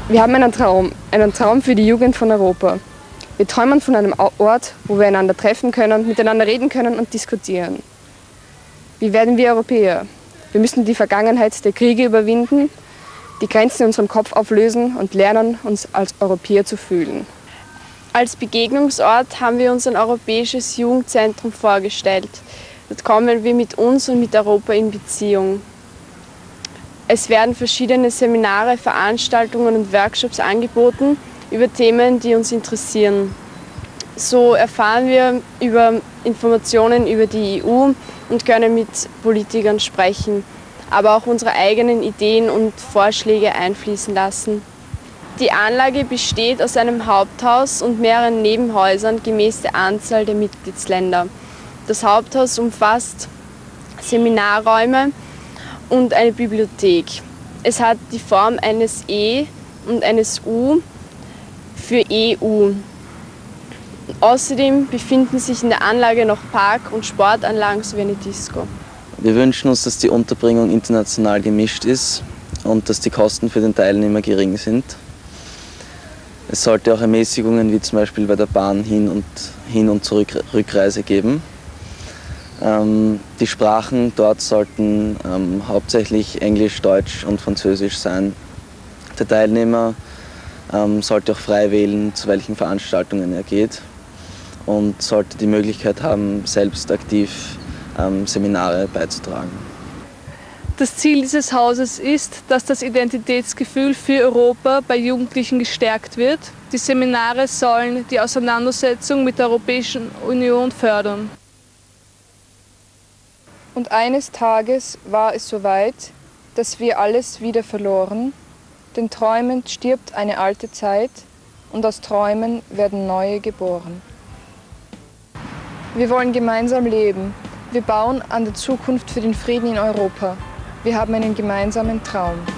Wir haben einen Traum für die Jugend von Europa. Wir träumen von einem Ort, wo wir einander treffen können, miteinander reden können und diskutieren. Wie werden wir Europäer? Wir müssen die Vergangenheit der Kriege überwinden, die Grenzen in unserem Kopf auflösen und lernen, uns als Europäer zu fühlen. Als Begegnungsort haben wir uns ein europäisches Jugendzentrum vorgestellt. Dort kommen wir mit uns und mit Europa in Beziehung. Es werden verschiedene Seminare, Veranstaltungen und Workshops angeboten über Themen, die uns interessieren. So erfahren wir über Informationen über die EU und können mit Politikern sprechen, aber auch unsere eigenen Ideen und Vorschläge einfließen lassen. Die Anlage besteht aus einem Haupthaus und mehreren Nebenhäusern gemäß der Anzahl der Mitgliedsländer. Das Haupthaus umfasst Seminarräume und eine Bibliothek. Es hat die Form eines E und eines U für EU. Außerdem befinden sich in der Anlage noch Park- und Sportanlagen sowie eine Disco. Wir wünschen uns, dass die Unterbringung international gemischt ist und dass die Kosten für den Teilnehmer gering sind. Es sollte auch Ermäßigungen wie zum Beispiel bei der Bahn Hin- und Rückreise geben. Die Sprachen dort sollten hauptsächlich Englisch, Deutsch und Französisch sein. Der Teilnehmer sollte auch frei wählen, zu welchen Veranstaltungen er geht und sollte die Möglichkeit haben, selbst aktiv Seminare beizutragen. Das Ziel dieses Hauses ist, dass das Identitätsgefühl für Europa bei Jugendlichen gestärkt wird. Die Seminare sollen die Auseinandersetzung mit der Europäischen Union fördern. Und eines Tages war es soweit, dass wir alles wieder verloren, denn träumend stirbt eine alte Zeit und aus Träumen werden neue geboren. Wir wollen gemeinsam leben. Wir bauen an der Zukunft für den Frieden in Europa. Wir haben einen gemeinsamen Traum.